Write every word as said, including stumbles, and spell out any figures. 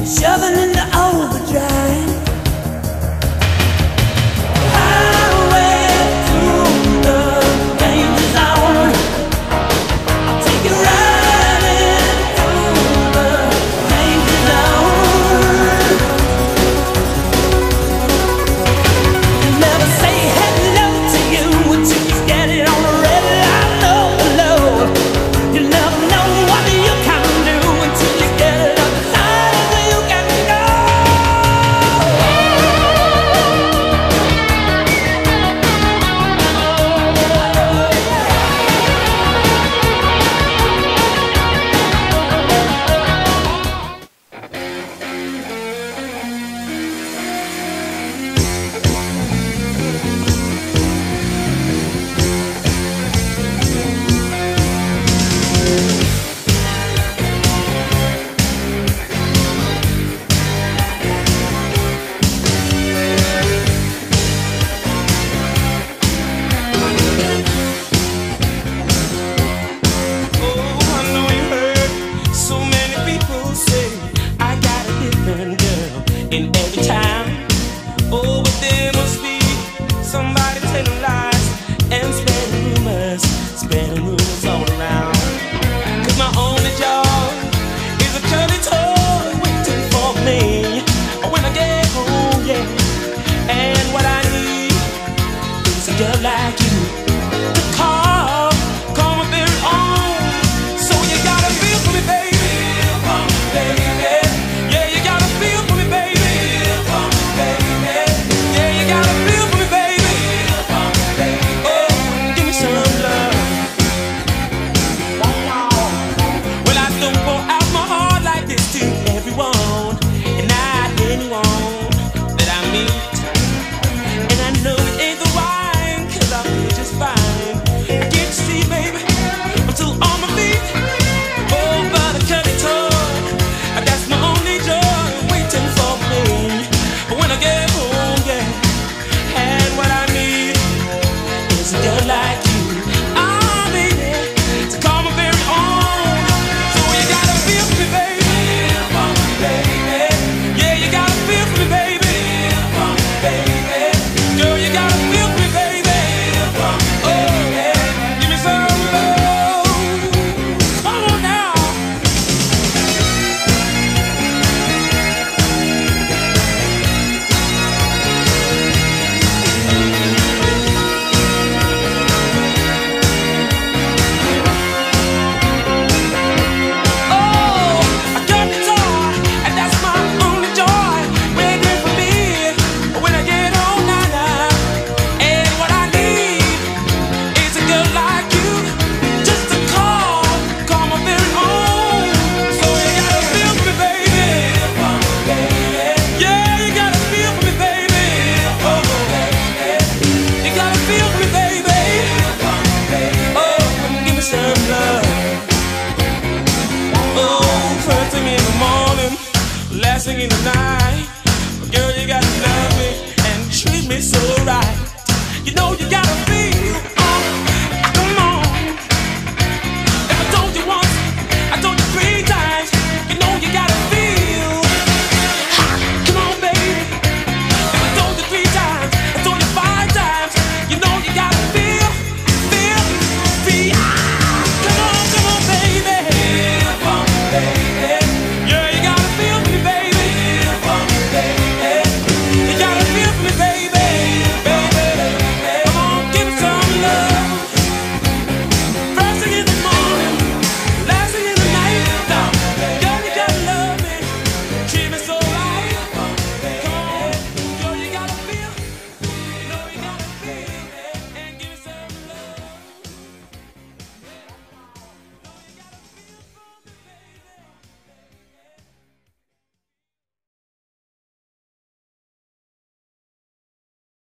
shoving into overdrive. Highway through the danger zone. I'll take you riding through the danger zone. Never say hello to you until you get it on the red light low, low. You never know what you can do until you get it up the side where you can go. In every town, oh, but there must be somebody telling lies and spreading rumors, spreading rumors all around. Cause my only job is a curly toy waiting for me when I get home, yeah. And what I need is a girl like you to call, call my very own. So you gotta feel for me, baby. Feel for me, baby. Yeah, you gotta feel for me, baby. Last thing in the night, girl, you gotta love me and treat me so right. You know you got